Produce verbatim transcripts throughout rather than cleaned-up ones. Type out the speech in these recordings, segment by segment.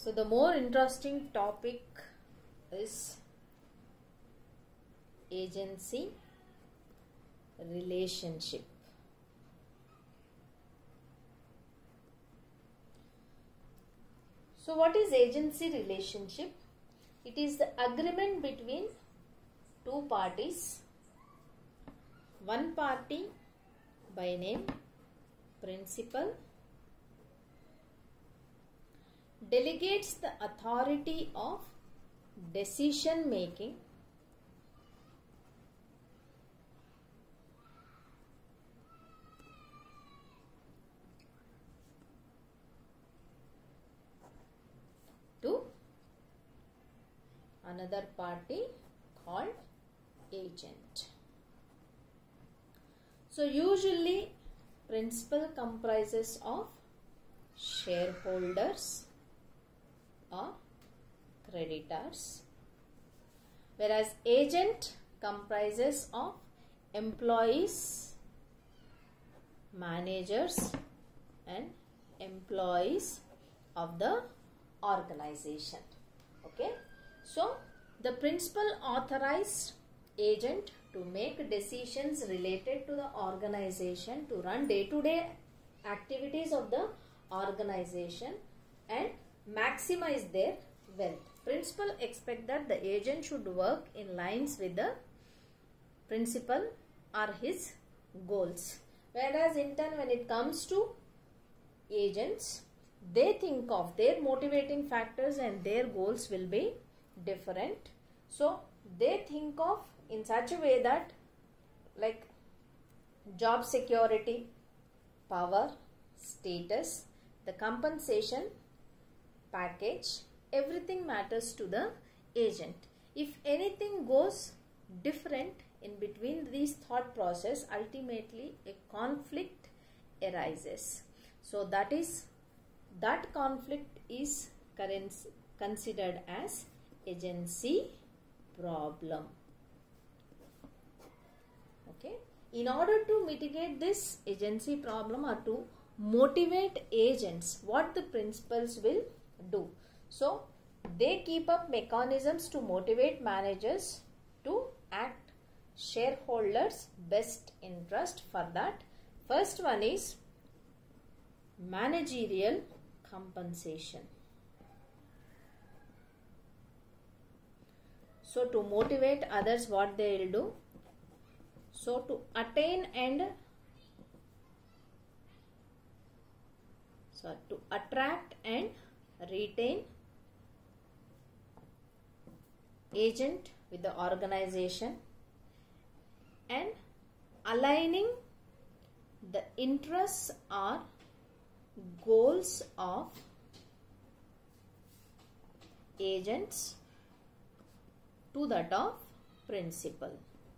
So the more interesting topic is agency relationship. So what is agency relationship? It is the agreement between two parties. One party by name principal delegates the authority of decision making to another party called agent. So usually principal comprises of shareholders or creditors, whereas agent comprises of employees, managers and employees of the organization. Okay, so the principal authorized agent to make decisions related to the organization, to run day-to-day activities of the organization and maximize their wealth. Principal expect that the agent should work in lines with the principal or his goals. Whereas in turn, when it comes to agents, they think of their motivating factors and their goals will be different. So they think of in such a way that like job security, power, status, the compensation package, everything matters to the agent. If anything goes different in between these thought process, ultimately a conflict arises. So that is that conflict is considered as agency problem. Okay. In order to mitigate this agency problem or to motivate agents, what the principals will do? So they keep up mechanisms to motivate managers to act shareholders' best interest. For that, first one is managerial compensation. So to motivate others, what they will do? So to attain and so to attract and retain agent with the organization and aligning the interests or goals of agents to that of principal.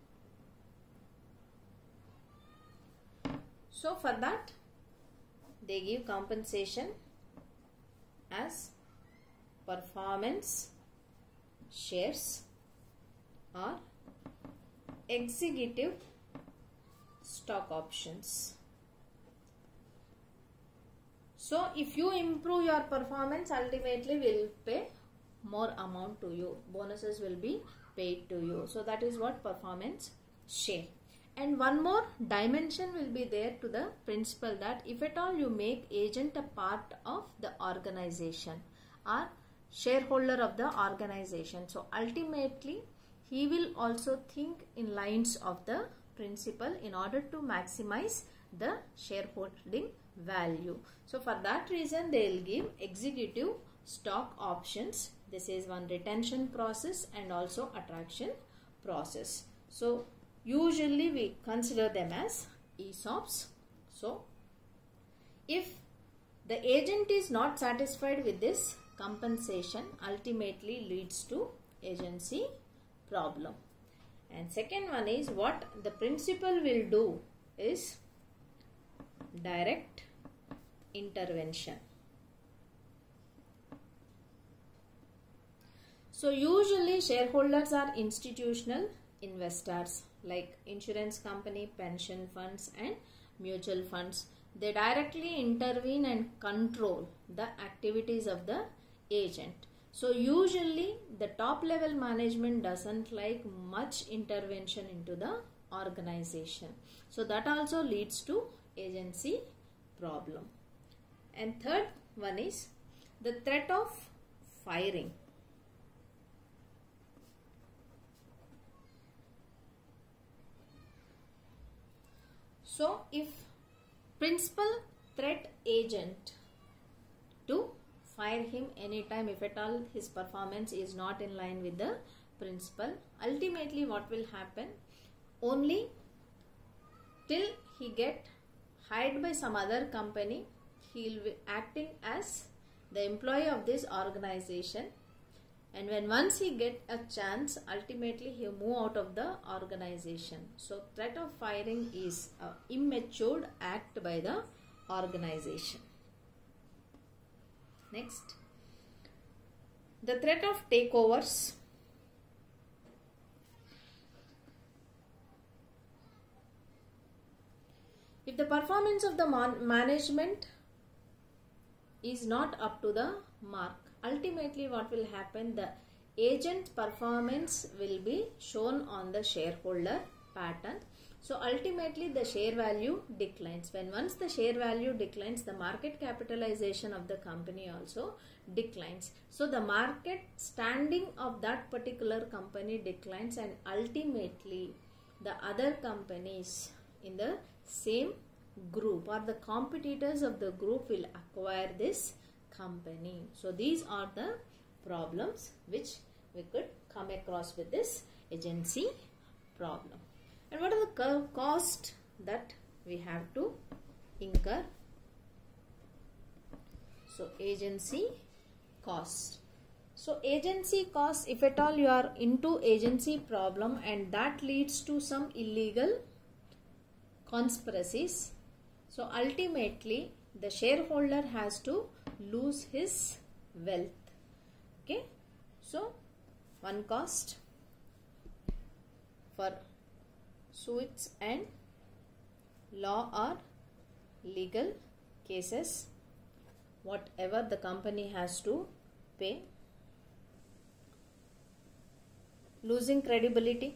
So for that, they give compensation as performance shares or executive stock options. So if you improve your performance, ultimately will pay more amount to you. Bonuses will be paid to you. So that is what performance share. And one more dimension will be there to the principal, that if at all you make agent a part of the organization or shareholder of the organization, so ultimately he will also think in lines of the principal in order to maximize the shareholding value. So for that reason, they will give executive stock options. This is one retention process and also attraction process. So usually we consider them as E S O Ps. So if the agent is not satisfied with this compensation, ultimately leads to agency problem. And second one is what the principal will do is direct intervention. So usually shareholders are institutional investors like insurance company, pension funds and mutual funds. They directly intervene and control the activities of the agent. So usually the top level management doesn't like much intervention into the organization. So that also leads to agency problem. And third one is the threat of firing. So if principal threat agent to fire him anytime if at all his performance is not in line with the principal, ultimately what will happen, only till he get hired by some other company, he will be acting as the employee of this organization, and when once he get a chance, ultimately he move out of the organization. So threat of firing is an immature act by the organization. Next, the threat of takeovers. If the performance of the man management is not up to the mark, ultimately what will happen, the agent performance will be shown on the shareholder pattern. So ultimately the share value declines. When once the share value declines, the market capitalization of the company also declines. So the market standing of that particular company declines, and ultimately the other companies in the same group or the competitors of the group will acquire this company. So these are the problems which we could come across with this agency problem. And what are the cost that we have to incur? So agency cost. So agency cost, if at all you are into agency problem and that leads to some illegal conspiracies, so ultimately the shareholder has to lose his wealth. Okay, so one cost for suits and law or legal cases, whatever the company has to pay. Losing credibility,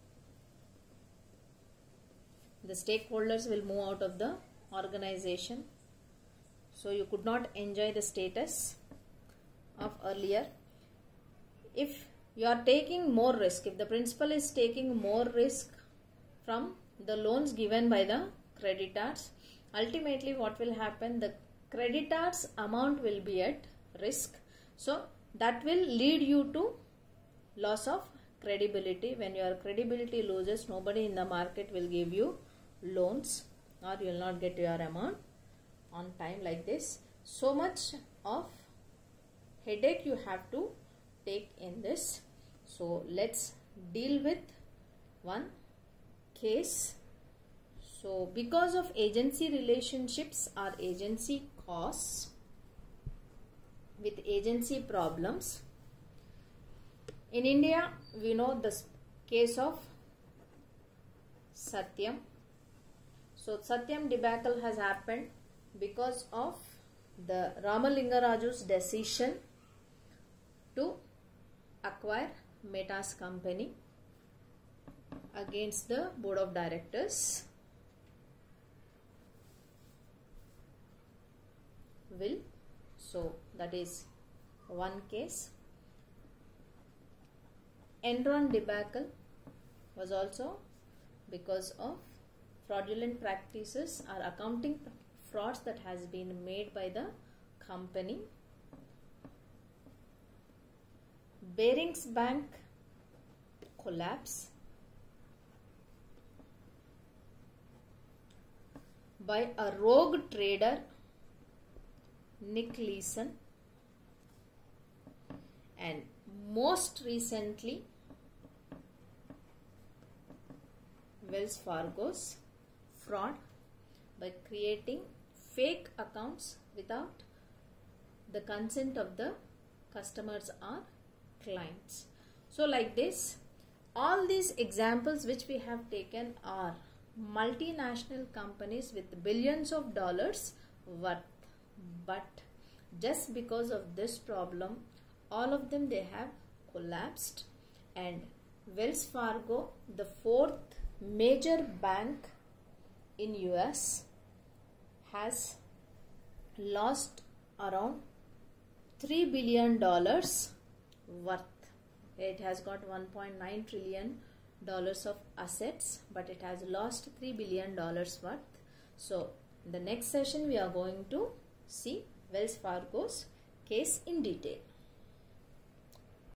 the stakeholders will move out of the organization, so you could not enjoy the status of earlier. If you are taking more risk, if the principal is taking more risk from the loans given by the creditors, ultimately what will happen, the creditors amount will be at risk, so that will lead you to loss of credibility. When your credibility loses, nobody in the market will give you loans, or you will not get your amount on time. Like this, so much of headache you have to take in this. So let's deal with one case. So because of agency relationships or agency costs with agency problems, in India we know the case of Satyam. So Satyam debacle has happened because of the Ramalingaraju's decision to acquire Meta's company against the board of directors will. So that is one case. Enron debacle was also because of fraudulent practices or accounting frauds that has been made by the company. Barings Bank collapse by a rogue trader, Nick Leeson, and most recently Wells Fargo's fraud by creating fake accounts without the consent of the customers or clients. So like this, all these examples which we have taken are multinational companies with billions of dollars worth, but just because of this problem, all of them they have collapsed, and Wells Fargo, the fourth major bank in U S, has lost around three billion dollars worth. It has got one point nine trillion dollars of assets, but it has lost three billion dollars worth. So in the next session we are going to see Wells Fargo's case in detail.